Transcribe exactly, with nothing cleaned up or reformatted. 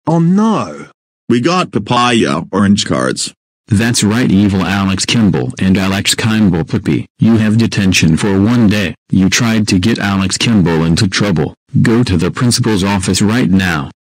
Oh no! We got papaya orange cards. That's right, evil Alex Kimball and Alex Kimball Puppy. You have detention for one day. You tried to get Alex Kimball into trouble. Go to the principal's office right now.